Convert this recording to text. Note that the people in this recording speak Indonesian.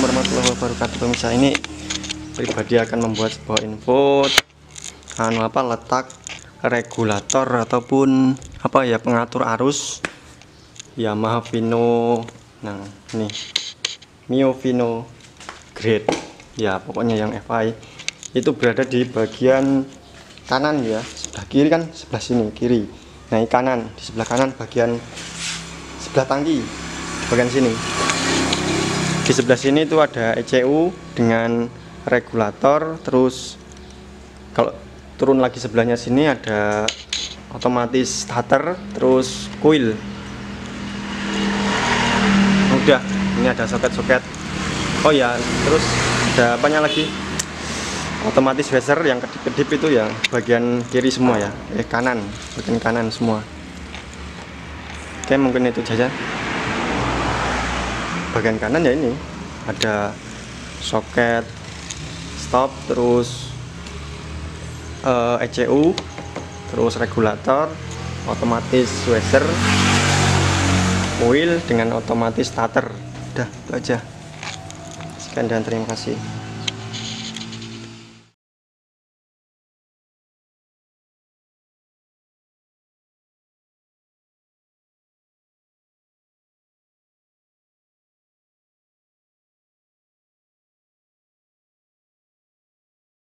warahmatullahi wabarakatuh. Pemirsa, ini pribadi akan membuat sebuah info letak regulator ataupun pengatur arus Yamaha Vino. Nah, ini Mio Vino Grade ya, pokoknya yang FI itu berada di bagian kanan ya, sebelah kiri kan, sebelah sini kiri. Nah, ini kanan, di sebelah kanan bagian sebelah tangki, bagian sini. Di sebelah sini itu ada ECU dengan regulator, terus kalau turun lagi sebelahnya sini ada otomatis starter, terus coil. Udah, ini ada soket-soket. Oh ya, terus ada apanya lagi? Otomatis washer yang kedip-kedip itu ya, bagian kiri semua ya, kanan, bagian kanan semua. Oke, mungkin itu saja. Bagian kanan ya, ini ada soket stop, terus ECU, terus regulator, otomatis washer, coil dengan otomatis starter. Udah, itu aja. Sekian dan terima kasih.